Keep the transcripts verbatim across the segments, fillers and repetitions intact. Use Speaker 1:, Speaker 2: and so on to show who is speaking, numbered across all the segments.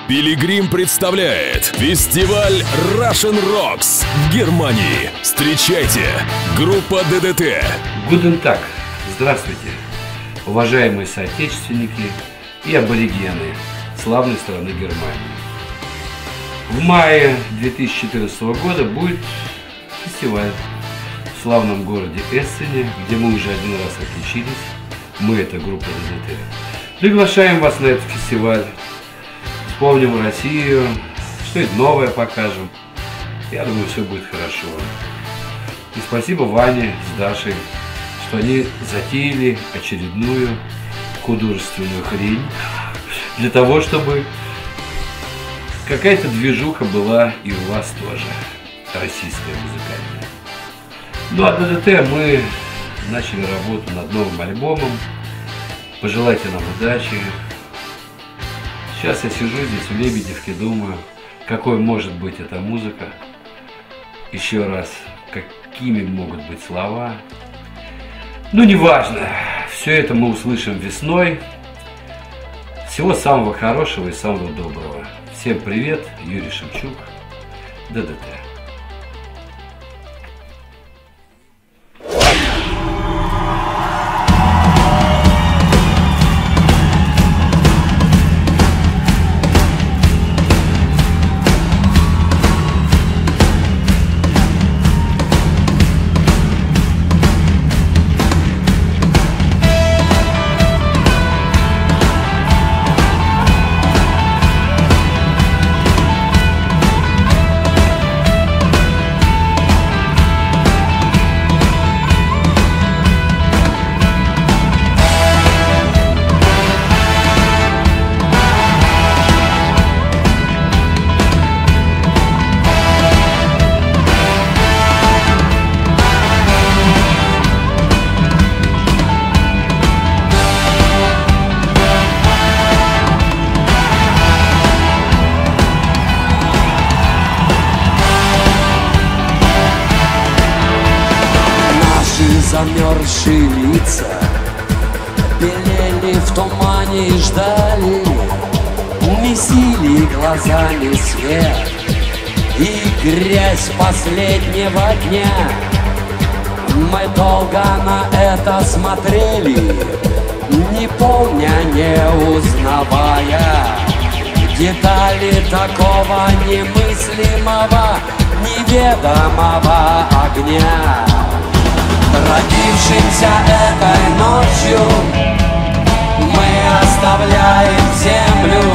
Speaker 1: Пилигрим представляет фестиваль Russian Rocks в Германии. Встречайте, группа ДДТ.
Speaker 2: Guten Tag. Здравствуйте, уважаемые соотечественники и аборигены славной страны Германии. В мае две тысячи четырнадцатого года будет фестиваль в славном городе Эссене, где мы уже один раз отличились. Мы — это группа ДДТ. Приглашаем вас на этот фестиваль. Вспомним Россию, что-нибудь новое покажем. Я думаю, все будет хорошо. И спасибо Ване с Дашей, что они затеяли очередную художественную хрень для того, чтобы какая-то движуха была и у вас тоже, российская музыкальная. Ну а ДДТ мы начали работу над новым альбомом. Пожелайте нам удачи. Сейчас я сижу здесь в Лебедевке, думаю, какой может быть эта музыка. Еще раз, какими могут быть слова. Ну, неважно, все это мы услышим весной. Всего самого хорошего и самого доброго. Всем привет, Юрий Шевчук, ДДТ.
Speaker 3: Замерзшие лица белели в тумане и ждали, месили глазами свет и грязь последнего дня. Мы долго на это смотрели, не помня, не узнавая детали такого немыслимого, неведомого огня. Родившимся этой ночью мы оставляем землю.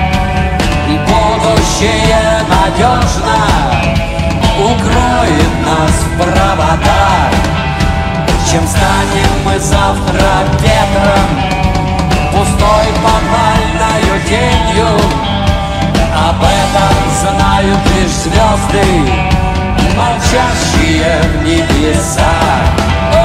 Speaker 3: Будущее надежно укроет нас в проводах. Чем станем мы завтра ветром, пустой подвальною тенью, об этом знают лишь звезды, молчащие в небесах.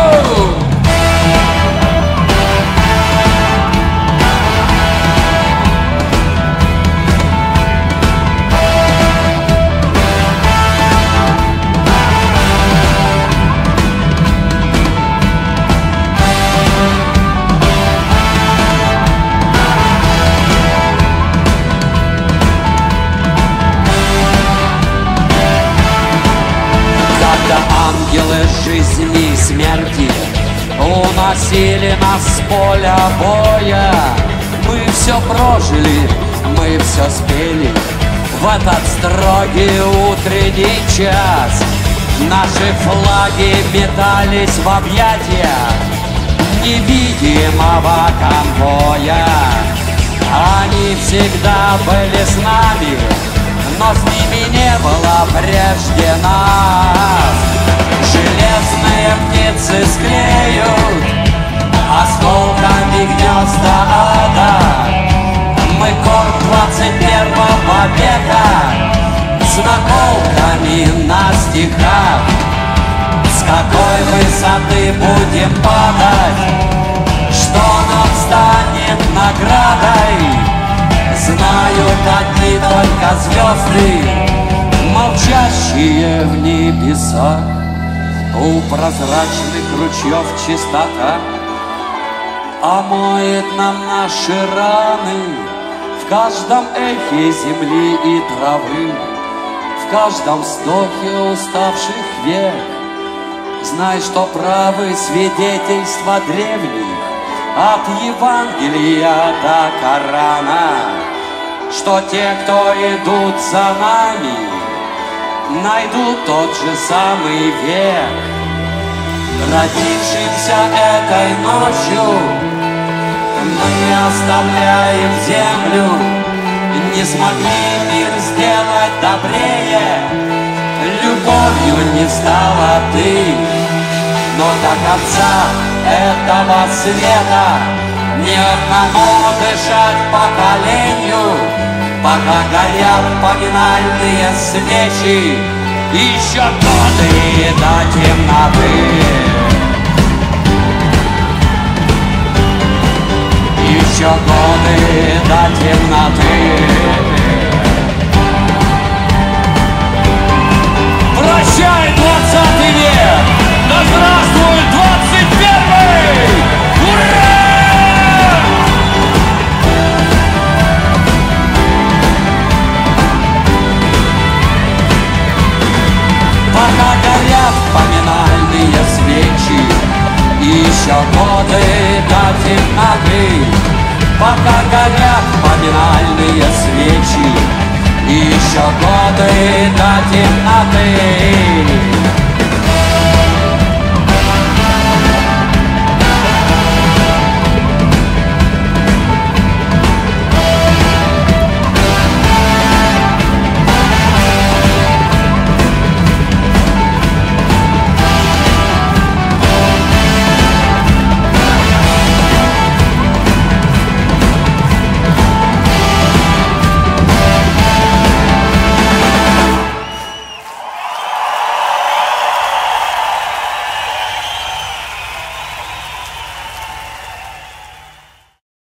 Speaker 3: Ангелы жизни и смерти уносили нас с поля боя. Мы все прожили, мы все спели в этот строгий утренний час. Наши флаги метались в объятия невидимого конвоя. Они всегда были с нами, но с ними не было прежде нас. Железные птицы склеют осколками гнезда ада. Мы корм двадцать первого века с наколками на стихах. С какой высоты будем падать, что нам станет наградой, знают одни только звезды, молчащие в небесах. У прозрачных ручьев чистота омоет нам наши раны, в каждом эхе земли и травы, в каждом вздохе уставших век. Знай, что правы свидетельства древних, от Евангелия до Корана, что те, кто идут за нами, найдут тот же самый век. Родившимся этой ночью мы не оставляем землю, не смогли мир сделать добрее, любовью не стала ты, но до конца этого света ни одному дышать поколению, пока горят поминальные свечи, еще годы до темноты. Еще годы до темноты. Прощай, двадцатый век! Да здравствует двадцать первый! Ура! Пока горят поминальные свечи, еще годы до темноты. Пока горят поминальные свечи, еще годы до темноты.